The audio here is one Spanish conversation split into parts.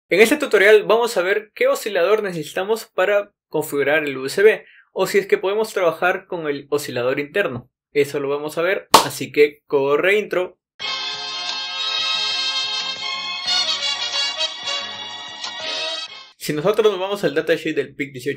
En este tutorial vamos a ver qué oscilador necesitamos para configurar el USB o si es que podemos trabajar con el oscilador interno. Eso lo vamos a ver, así que corre intro. Si nosotros nos vamos al datasheet del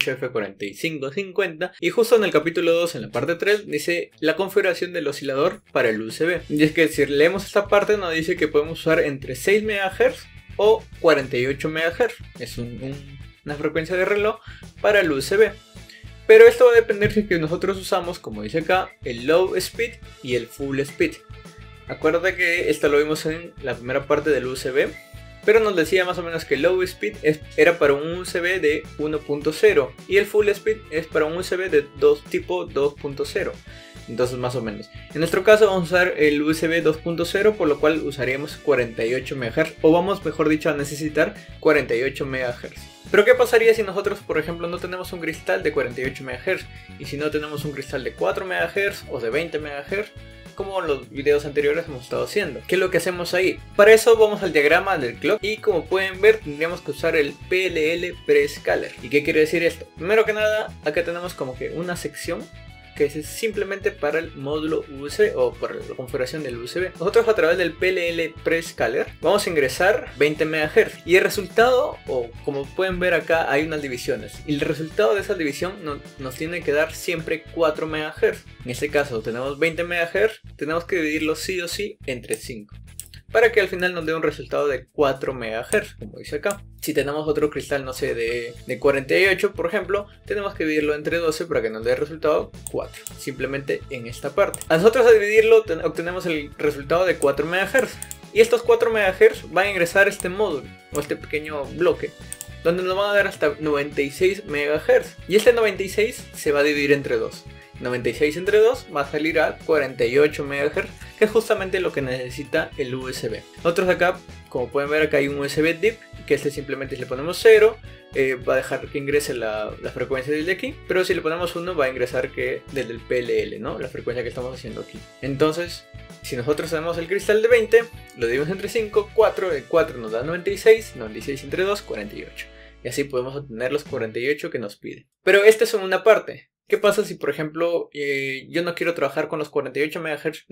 PIC18F4550 y justo en el capítulo 2 en la parte 3 dice la configuración del oscilador para el USB. Y es que si leemos esta parte nos dice que podemos usar entre 6 MHz o 48 MHz. Es una frecuencia de reloj para el USB. Pero esto va a depender si que nosotros usamos, como dice acá, el low speed y el full speed. Acuérdate que esto lo vimos en la primera parte del USB. Pero nos decía más o menos que el low speed era para un USB de 1.0 y el full speed es para un USB de tipo 2.0. Entonces más o menos. En nuestro caso vamos a usar el USB 2.0, por lo cual usaríamos 48 MHz o vamos mejor dicho a necesitar 48 MHz. Pero ¿qué pasaría si nosotros por ejemplo no tenemos un cristal de 48 MHz y si no tenemos un cristal de 4 MHz o de 20 MHz? Como en los videos anteriores hemos estado haciendo. ¿Qué es lo que hacemos ahí? Para eso vamos al diagrama del clock y como pueden ver tendríamos que usar el PLL Prescaler. ¿Y qué quiere decir esto? Primero que nada, acá tenemos como que una sección que es simplemente para el módulo USB o para la configuración del USB. Nosotros a través del PLL Prescaler vamos a ingresar 20 MHz y el resultado, o como pueden ver acá hay unas divisiones y el resultado de esa división nos tiene que dar siempre 4 MHz. En este caso tenemos 20 MHz, tenemos que dividirlo sí o sí entre 5 para que al final nos dé un resultado de 4 MHz, como dice acá. Si tenemos otro cristal, no sé, de 48, por ejemplo, tenemos que dividirlo entre 12 para que nos dé el resultado 4, simplemente en esta parte. A nosotros a dividirlo obtenemos el resultado de 4 MHz, y estos 4 MHz van a ingresar este módulo, o este pequeño bloque, donde nos van a dar hasta 96 MHz, y este 96 se va a dividir entre 2. 96 entre 2 va a salir a 48 MHz, que es justamente lo que necesita el USB. Nosotros acá, como pueden ver, acá hay un USB DIP, que este simplemente si le ponemos 0, va a dejar que ingrese la frecuencia desde aquí, pero si le ponemos 1 va a ingresar que desde el PLL, ¿no? La frecuencia que estamos haciendo aquí. Entonces, si nosotros tenemos el cristal de 20, lo dividimos entre 5, 4, el 4 nos da 96, 96 entre 2, 48. Y así podemos obtener los 48 que nos pide. Pero esta es una parte. ¿Qué pasa si por ejemplo yo no quiero trabajar con los 48 MHz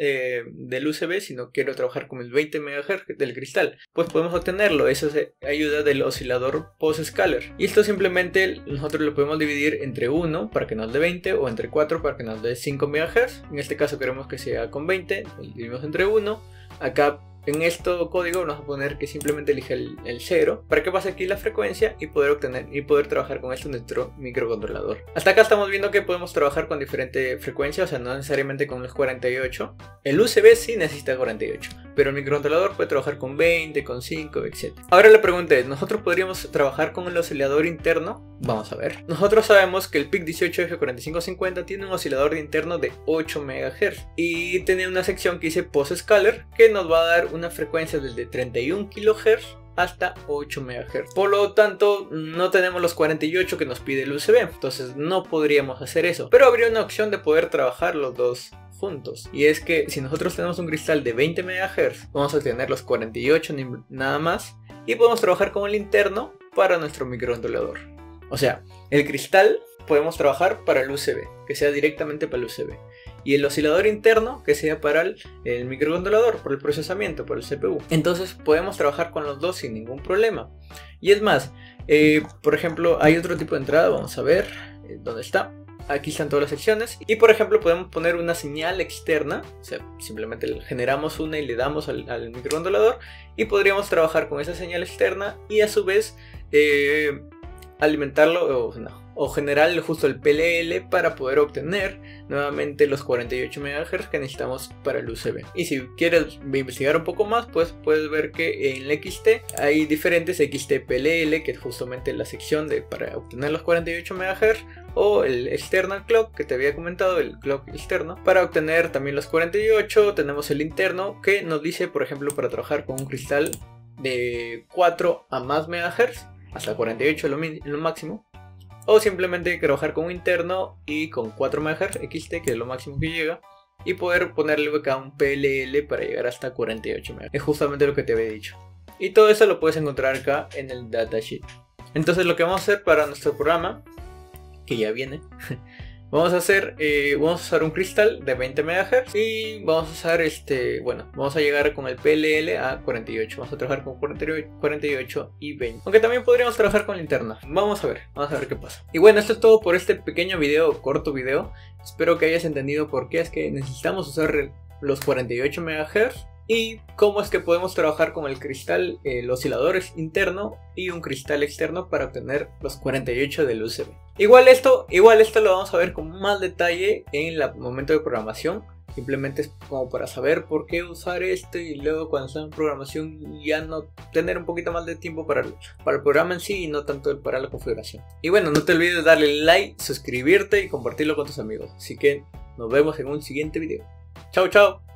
del USB, sino quiero trabajar con el 20 MHz del cristal? Pues podemos obtenerlo, eso es ayuda del oscilador Prescaler. Y esto simplemente nosotros lo podemos dividir entre 1 para que nos dé 20 o entre 4 para que nos dé 5 MHz. En este caso queremos que sea con 20, lo dividimos entre 1. Acá en este código vamos a poner que simplemente elige el 0 para que pase aquí la frecuencia y poder trabajar con esto en nuestro microcontrolador. Hasta acá estamos viendo que podemos trabajar con diferentes frecuencias, o sea, no necesariamente con los 48. El USB sí necesita 48, pero el microcontrolador puede trabajar con 20, con 5, etc. Ahora la pregunta es, ¿nosotros podríamos trabajar con el oscilador interno? Vamos a ver. Nosotros sabemos que el PIC18F4550 tiene un oscilador interno de 8 MHz y tiene una sección que dice Prescaler que nos va a dar una frecuencia desde 31 kHz hasta 8 MHz. Por lo tanto, no tenemos los 48 que nos pide el USB, entonces no podríamos hacer eso. Pero habría una opción de poder trabajar los dos juntos, y es que si nosotros tenemos un cristal de 20 MHz, vamos a tener los 48 nada más y podemos trabajar con el interno para nuestro microcontrolador. O sea, el cristal podemos trabajar para el USB, que sea directamente para el USB. Y el oscilador interno que sea para el microcontrolador, por el procesamiento, por el CPU. Entonces podemos trabajar con los dos sin ningún problema. Y es más, por ejemplo, hay otro tipo de entrada, vamos a ver dónde está. Aquí están todas las secciones y por ejemplo podemos poner una señal externa, o sea, simplemente generamos una y le damos al microcontrolador y podríamos trabajar con esa señal externa y a su vez alimentarlo o generar justo el PLL para poder obtener nuevamente los 48 MHz que necesitamos para el USB. Y si quieres investigar un poco más, pues puedes ver que en el XT hay diferentes XT PLL, que es justamente la sección para obtener los 48 MHz, o el external clock que te había comentado, el clock externo, para obtener también los 48. Tenemos el interno que nos dice, por ejemplo, para trabajar con un cristal de 4 a más MHz, hasta 48 lo máximo. O simplemente trabajar con un interno y con 4 MHz XT, que es lo máximo que llega. Y poder ponerle acá un PLL para llegar hasta 48 MHz. Es justamente lo que te había dicho. Y todo eso lo puedes encontrar acá en el datasheet. Entonces lo que vamos a hacer para nuestro programa, que ya viene, vamos a usar un cristal de 20 MHz y vamos a usar vamos a llegar con el PLL a 48. Vamos a trabajar con 48 y 20. Aunque también podríamos trabajar con linterna. Vamos a ver qué pasa. Y bueno, esto es todo por este pequeño video, corto video. Espero que hayas entendido por qué es que necesitamos usar los 48 MHz. Y cómo es que podemos trabajar con el cristal, el oscilador interno y un cristal externo para obtener los 48 del USB. Igual esto lo vamos a ver con más detalle en el momento de programación. Simplemente es como para saber por qué usar esto y luego cuando está en programación ya no tener un poquito más de tiempo para el programa en sí y no tanto para la configuración. Y bueno, no te olvides darle like, suscribirte y compartirlo con tus amigos. Así que nos vemos en un siguiente video. Chao, chao.